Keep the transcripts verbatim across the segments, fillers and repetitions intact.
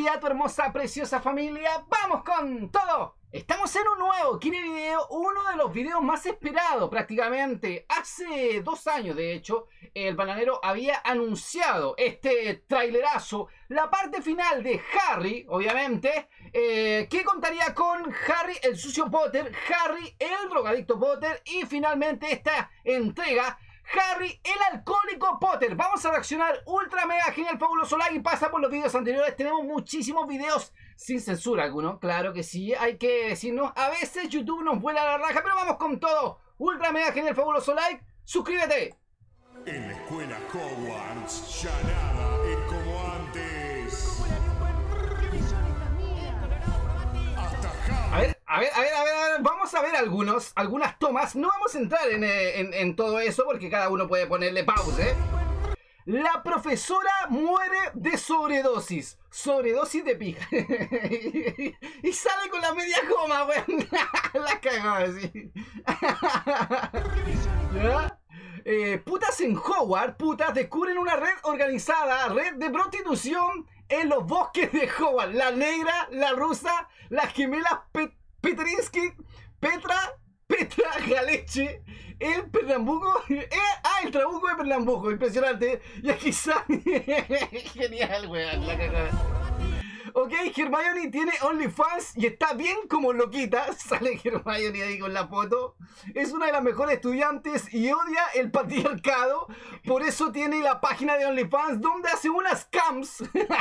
día, tu hermosa, preciosa familia. ¡Vamos con todo! Estamos en un nuevo Kine Video, uno de los videos más esperados prácticamente. Hace dos años, de hecho, el bananero había anunciado este trailerazo, la parte final de Harry, obviamente, eh, que contaría con Harry el sucio Potter, Harry el drogadicto Potter y finalmente esta entrega, Harry el alcohólico Potter. Vamos a reaccionar ultra mega genial, fabuloso like y pasa por los videos anteriores. Tenemos muchísimos videos sin censura alguno, claro que sí, hay que decirnos. A veces YouTube nos vuela la raja, pero vamos con todo. Ultra mega genial, fabuloso like, suscríbete. En la escuela Hogwarts ya nada es como antes. Hasta A ver, a ver, a ver, a ver, a ver, vamos a ver algunos, algunas tomas. No vamos a entrar en, en, en todo eso porque cada uno puede ponerle pausa, ¿eh? La profesora muere de sobredosis. Sobredosis de pija. Y sale con la media coma, weón. La cagó así. ¿Ya? Eh, putas en Hogwarts, putas descubren una red organizada, red de prostitución en los bosques de Hogwarts. La negra, la rusa, las gemelas Pet Petrinsky, Petra, Petra Galeche, el Pernambuco, eh, ah, el Trabuco de Pernambuco, impresionante. Y aquí sale, genial, weón, la cagada. Ok, Hermione tiene OnlyFans y está bien como loquita. Sale Hermione ahí con la foto. Es una de las mejores estudiantes y odia el patriarcado. Por eso tiene la página de OnlyFans donde hace unas cams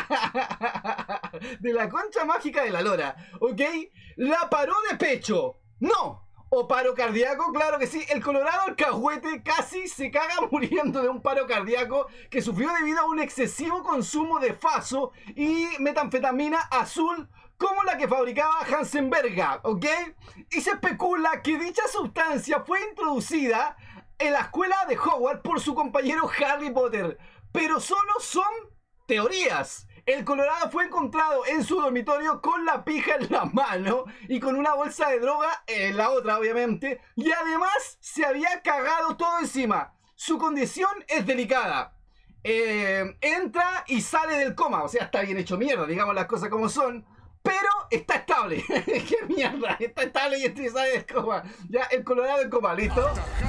de la concha mágica de la lora. Ok, la paró de pecho. No. O paro cardíaco, claro que sí. El Colorado Alcahuete casi se caga muriendo de un paro cardíaco que sufrió debido a un excesivo consumo de faso y metanfetamina azul como la que fabricaba Hansenberga, ¿ok? Y se especula que dicha sustancia fue introducida en la escuela de Hogwarts por su compañero Harry Potter. Pero solo son teorías. El Colorado fue encontrado en su dormitorio con la pija en la mano y con una bolsa de droga en la otra, obviamente. Y además se había cagado todo encima. Su condición es delicada. Eh, entra y sale del coma. O sea, está bien hecho mierda, digamos las cosas como son. Pero está estable. ¡Qué mierda! Está estable y entra y sale del coma. Ya, el Colorado en coma, ¿listo?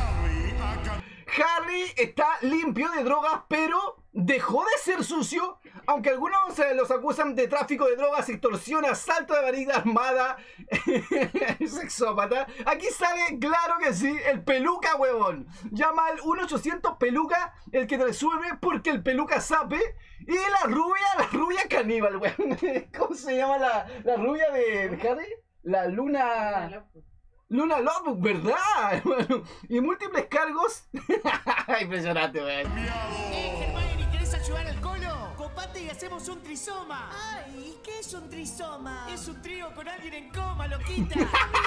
Harry está limpio de drogas, pero dejó de ser sucio, aunque algunos eh, los acusan de tráfico de drogas, extorsión, asalto de varita armada, sexópata. Aquí sale, claro que sí, el peluca, huevón. Llama al uno ochocientos peluca, el que te resuelve porque el peluca sabe. Y la rubia, la rubia caníbal, huevón. ¿Cómo se llama la, la rubia de, de Harry? La Luna... Luna Lovegood, ¿verdad, hermano? Y múltiples cargos. Impresionante, weón. Eh, Hermione, ¿querés ayudar al colo? Copate y hacemos un trisoma. Ay, ¿qué es un trisoma? Es un trío con alguien en coma, loquita.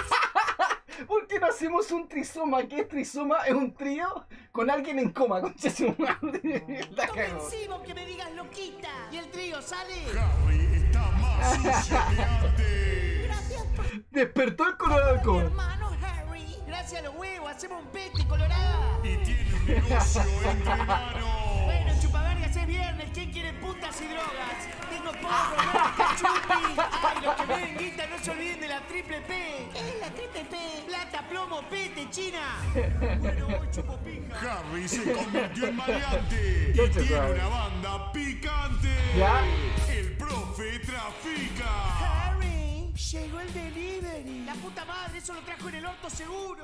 ¿Por qué no hacemos un trisoma? ¿Qué es trisoma? Es un trío con alguien en coma, concha su madre. La cagó. Convencido que me digas loquita. ¿Y el trío sale? Harry está más sucio que antes. Gracias por... Despertó el Colorado del coma. hermano Harry. Gracias a los huevos, hacemos un pete, colorada. Y tiene un negocio entre manos. Bueno, chupavergas, es viernes. ¿Quién quiere putas y drogas? Tengo porro, vodka, chupi. Ay, los que me den guita, no se olviden de la triple P. ¿Qué es la triple P? Plata, plomo, pete, china. Bueno, hoy chupo pija. Harry se convirtió en maleante y tiene una banda picante. ¿Ya? El profe trafica. Harry, llegó el delivery. La puta madre, eso lo trajo en el orto seguro.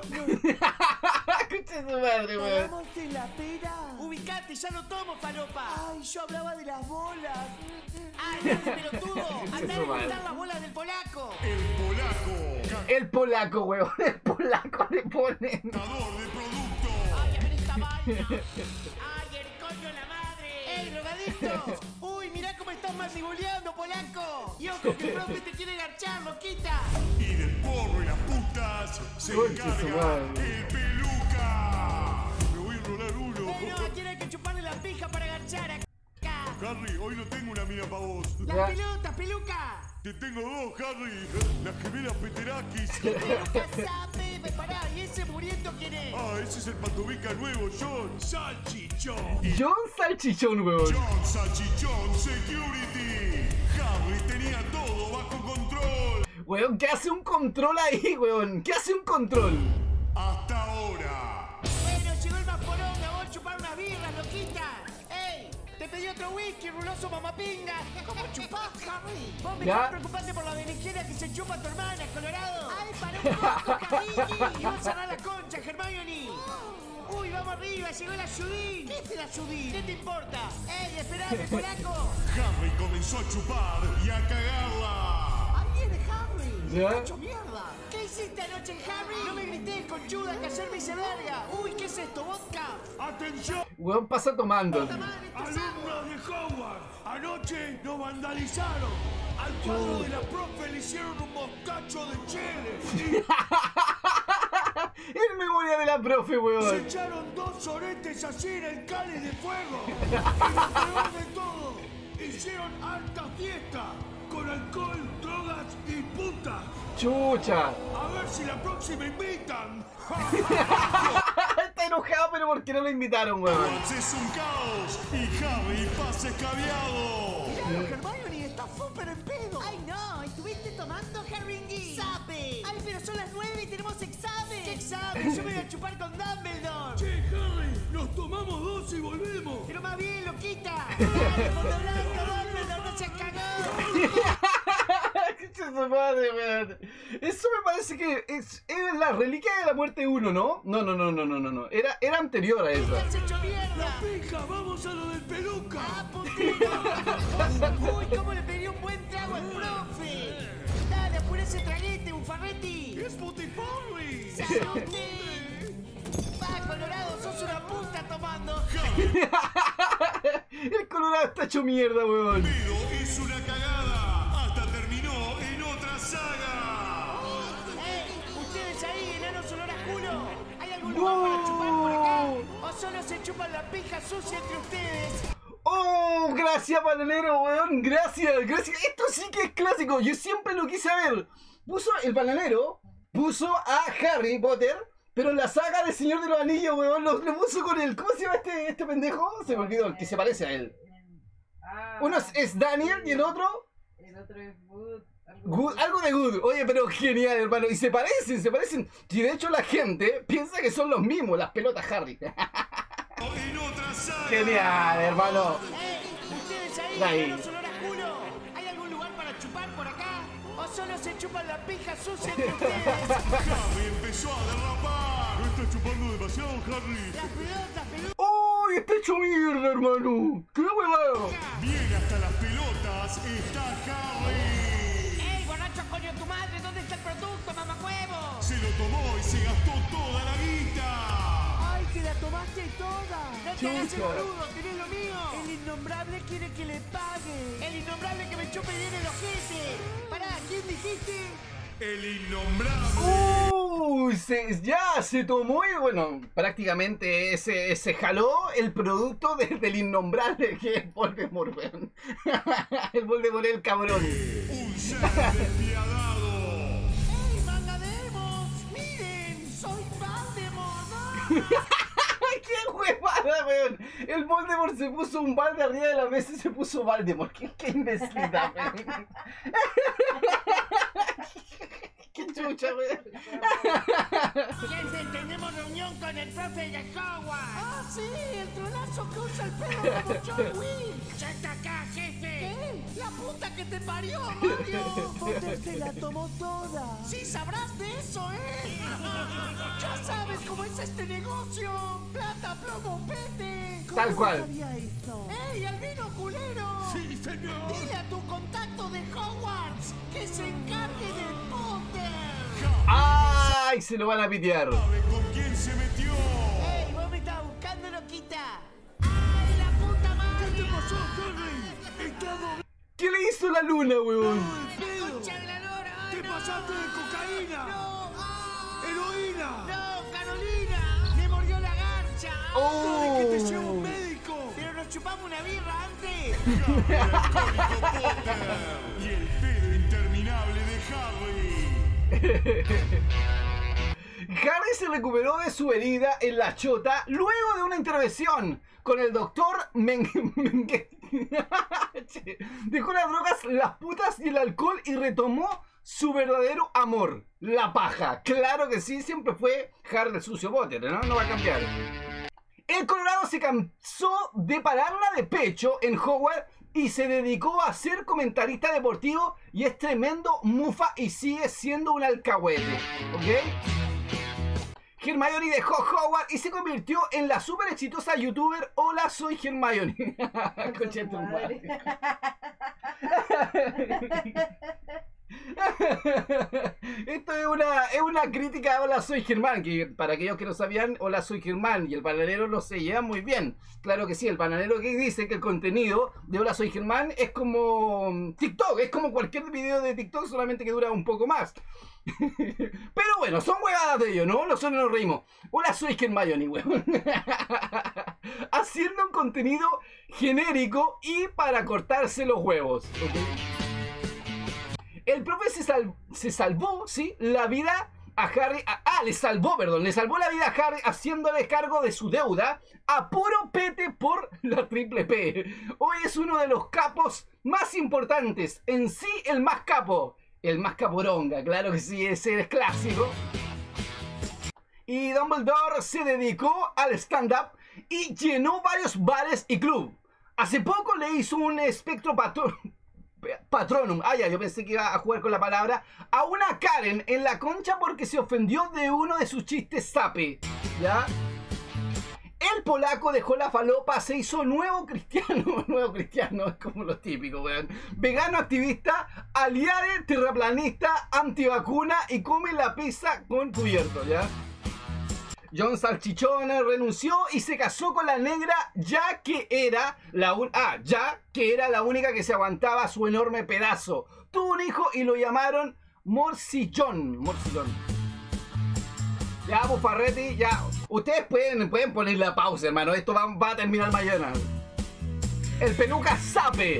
Concha su madre, weón. ¿Hablamos de la pera? Ubicate, ya lo tomo, falopa. Ay, yo hablaba de las bolas. Ay, no, pelotudo. Andá a buscar las bolas del polaco. El polaco. El polaco, weón. El polaco le ponen. Catador de productos. Ay, a ver esta vaina. Ay, el coño la madre. ¡Ey, drogadicto! Uy, mirá cómo estás mandibuleando, polaco. Y ojo que el profe te quiere garchar, loquita. Y del porro y las putas se Concha su encarga madre. el peluca. Me voy a enrolar uno. Bueno, ¿a quién hay que chuparle la pija para garchar acá? Harry, hoy no tengo una mina para vos. ¡Las Ya. pelotas, peluca! Te tengo dos, Harry. Las gemelas Peterakis. Pepe, pará, ¿y ese muriendo quién es? Ah, ese es el patobica nuevo, John Salchichón. John Salchichón, weón. John Salchichón Security. Harry tenía Weón, ¿qué hace un control ahí, weón? ¿Qué hace un control? Hasta ahora. Bueno, llegó el más poronga, vos chupar unas birras, loquita. ¡Ey! Te pedí otro whisky, ruloso mamapinga. ¿Cómo chupás, Harry? Vos me Ya. estás preocupando por la berenjena que se chupa tu hermana, Colorado. ¡Ay, para un poco, Carrini! Y vos cerrá la concha, Hermione. Uy, vamos arriba, llegó el ayudín. ¿Qué es el ayudín? ¿Qué te importa? ¡Ey, esperame, polaco! Harry comenzó a chupar y a cagarla. ¡Ahí viene Harry! ¿Ya? ¡Hecho mierda! ¿Qué hiciste anoche, Harry? No me grites, conchuda, que ayer me hice verga. Uy, ¿qué es esto, vodka? ¡Atención! Weón, pasa tomando. ¡Puta madre, esto es agua! Alumnos de Hogwarts, anoche nos vandalizaron. Al cuadro de la profe le hicieron un mostacho de chile. En memoria de la profe, Se weón. echaron dos soretes así en el cáliz de fuego. Y lo peor de todo, hicieron alta fiesta con alcohol, drogas y putas. Chucha. A ver si la próxima invitan. Está enojado, pero ¿por qué no lo invitaron, weón? Hogwarts es un caos y Harry pasa escabeado. Claro, Hermione, está súper en pedo. Ay, no, ¿estuviste tomando, Harry? ¡Sabe! Ay, pero son las nueve y tenemos examen. ¿Qué examen? Yo me voy a chupar con Dumbledore. Che, Harry, nos tomamos dos y volvemos. Pero más bien, loquita. Dale, fondo blanco, Dumbledore, no seas cagón. Concha su madre, weón. Eso me parece que es, es la reliquia de la muerte uno, ¿no? No, no, no, no, no, no, no. Era, era anterior a esa. ¡Has hecho mierda! Pija, vamos a lo del peluca. ¡Ah, puntero! ¡Uy, cómo le pedí un buen trago al profe! Dale, apura ese traguete, bufarretti. Es Putifurri. ¡Salute! Va, Colorado, sos una puta tomando. El Colorado está hecho mierda, weón. Pero es una cagada. Hasta terminó en otra saga. ¡Ey! Ustedes ahí, enanos olor a culo. ¿Hay algún lugar para chupar por acá? ¿O solo se chupan la pija sucia entre ustedes? ¡Oh! Gracias, bananero, weón. Gracias, gracias. Esto sí que es clásico. Yo siempre lo quise ver. Puso el bananero, puso a Harry Potter, pero en la saga del Señor de los Anillos, weón, lo, lo puso con él. ¿Cómo se llama este, este pendejo? Se me olvidó, el que se parece a él. Ah, Uno es, es Daniel y el otro, el otro es Good. Algo, Good, algo de Good. Oye, pero genial, hermano. Y se parecen, se parecen. Y de hecho la gente piensa que son los mismos, las pelotas Harry. En otra saga. Genial, hermano. ¡Ey! Ustedes ahí, Ahí. enanos olor a culo. ¿Hay algún lugar para chupar por acá? ¿O solo se chupan la pija sucia entre ustedes? Harry empezó a derrapar. No está chupando demasiado, Harry. Las pelotas, peludas. ¡Uy! Está hecho mierda, hermano. ¡Qué huevado! Bien hasta las pelotas está Harry. ¡Ey, borracho coño tu madre! ¿Dónde está el producto, mamacuevo? Se lo tomó y se gastó toda la guita. ¡Ay, te la tomaste toda! ¡No te hagas el Chucha. boludo! ¡Tenés lo mío! El innombrable quiere que le pague. El innombrable que me chupe bien el ojete. Pará, ¿quién dijiste? El innombrable. Uy, se, ya se tomó y bueno, prácticamente se, se jaló el producto de- del innombrable que es Voldemort, weón. El Voldemort es el cabrón. Un ser despiadado. ¡Ey, manga de emos! ¡Miren! ¡Soy Voldemort! ¡No! ¡Qué huevada, weón! El Voldemort se puso un balde arriba de la mesa y se puso Voldemort. ¡Qué, qué imbecilidad, weón! ¡Qué chucha, weón! Gente, tenemos reunión con el profe de Hogwarts. ¡Ah, sí! ¡El trolazo que usa el pelo como John Wick! ¡Ya está acá, jefe! ¿Qué? ¡La puta que te parió, Mario! Potter se la tomó toda. ¡Sí sabrás de eso, eh! ¡Ya sabes cómo es este negocio! ¡Plata, plomo, pete! ¿Cómo Tal cual. sabía eso? ¡Ey, albino culero! Sí, señor. Dile a tu contacto de Hogwarts que se encargue de Potter. ¡Ay! Se lo van a pitear. ¿Sabe con quién se metió? ¡Ey, vos me estás buscando, loquita! ¡Ay, la puta madre! ¿Qué te pasó, Harry? Está doblado ¿Qué le hizo la luna, weón? el pedo. ¡Concha de la lora! ¡Ay, Te no! pasaste de cocaína. ¡No! ¡Ah! Heroína. ¡No, Carolina! ¡Me mordió la garcha! Oh. Que te lleva un médico. ¡Pero nos chupamos una birra antes! Harry, el alcohólico Potter. Y el pedo interminable de Harry. Harry se recuperó de su herida en la chota luego de una intervención con el doctor Meng... Meng- Dejó las drogas, las putas y el alcohol y retomó su verdadero amor, la paja. Claro que sí, siempre fue Harry el sucio Potter, ¿no? No va a cambiar. El Colorado se cansó de pararla de pecho en Hogwarts y se dedicó a ser comentarista deportivo y es tremendo mufa y sigue siendo un alcahuete, ¿ok? Hermione dejó Hogwarts y se convirtió en la súper exitosa youtuber Hola, soy Hermione. Concha tu madre. Esto es una, es una crítica a Hola Soy Germán, que para aquellos que no sabían, Hola Soy Germán y el bananero no se llevan muy bien. Claro que sí, el bananero que dice que el contenido de Hola Soy Germán es como TikTok, es como cualquier video de TikTok, solamente que dura un poco más. Pero bueno, son huevadas de ellos, ¿no? Nosotros nos reímos. Hola Soy Hermione, weón. Haciendo un contenido genérico y para cortarse los huevos, ¿okay? El profe se, sal, se salvó, ¿sí? La vida a Harry... A, ah, le salvó, perdón. Le salvó la vida a Harry haciéndole cargo de su deuda a puro pete por la triple P. Hoy es uno de los capos más importantes. En sí, el más capo. El más caporonga, claro que sí, ese es clásico. Y Dumbledore se dedicó al stand-up y llenó varios bares y clubs. Hace poco le hizo un espectro patrón... Patronum, ah ya, yo pensé que iba a jugar con la palabra, a una Karen en la concha porque se ofendió de uno de sus chistes sape, ¿ya? El polaco dejó la falopa, se hizo nuevo cristiano, nuevo cristiano, es como lo típico, weón. Vegano, activista, aliade, terraplanista, antivacuna y come la pizza con cubierto, ¿ya? John Salchichón renunció y se casó con la negra ya que era la un... ah, ya que era la única que se aguantaba su enorme pedazo. Tuvo un hijo y lo llamaron Morcillón. Morcillón. Ya, Bufarretti, ya. Ustedes pueden, pueden poner la pausa, hermano. Esto va, va a terminar mañana. El peluca sape.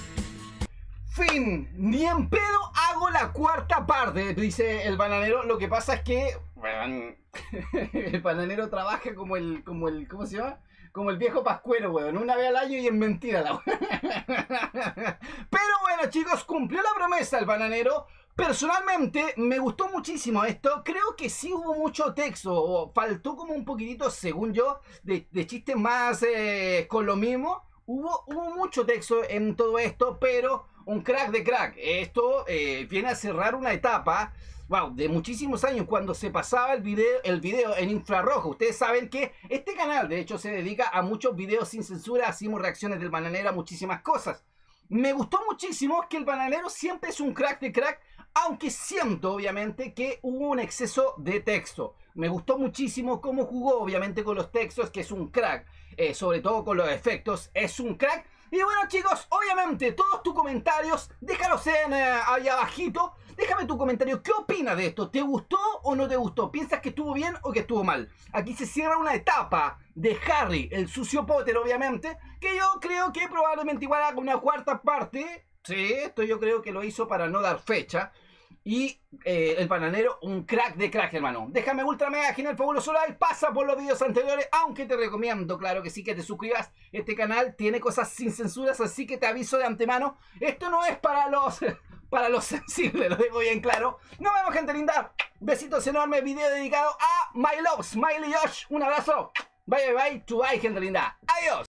Fin. Ni en pedo hago la cuarta parte, dice el bananero. Lo que pasa es que... bueno, el bananero trabaja como el, como el, ¿cómo se llama? Como el viejo pascuero, weón. Una vez al año y es mentira la weón. Pero bueno, chicos, cumplió la promesa el bananero. Personalmente, me gustó muchísimo esto. Creo que sí hubo mucho texto. O faltó como un poquitito, según yo, de, de chistes más eh, con lo mismo. Hubo, hubo mucho texto en todo esto, pero un crack de crack. Esto eh, viene a cerrar una etapa... wow, de muchísimos años cuando se pasaba el video, el video en infrarrojo. Ustedes saben que este canal de hecho se dedica a muchos videos sin censura. Hacemos reacciones del bananero a muchísimas cosas. Me gustó muchísimo que el bananero siempre es un crack de crack, aunque siento obviamente que hubo un exceso de texto. Me gustó muchísimo cómo jugó obviamente con los textos, que es un crack, eh, sobre todo con los efectos, es un crack. Y bueno, chicos, obviamente todos tus comentarios déjalos en eh, ahí abajito. Déjame tu comentario, ¿qué opinas de esto? ¿Te gustó o no te gustó? ¿Piensas que estuvo bien o que estuvo mal? Aquí se cierra una etapa de Harry, el sucio Potter, obviamente, que yo creo que probablemente igual haga una cuarta parte. Sí, esto yo creo que lo hizo para no dar fecha. Y eh, el bananero, un crack de crack, hermano. Déjame ultra mega genial fabuloso like, pasa por los videos anteriores, aunque te recomiendo, claro que sí, que te suscribas. Este canal tiene cosas sin censuras, así que te aviso de antemano. Esto no es para los... para los sensibles, lo dejo bien claro. Nos vemos, gente linda. Besitos enormes, video dedicado a My Love, Smiley Josh. Un abrazo. Bye, bye, bye. Bye, gente linda. Adiós.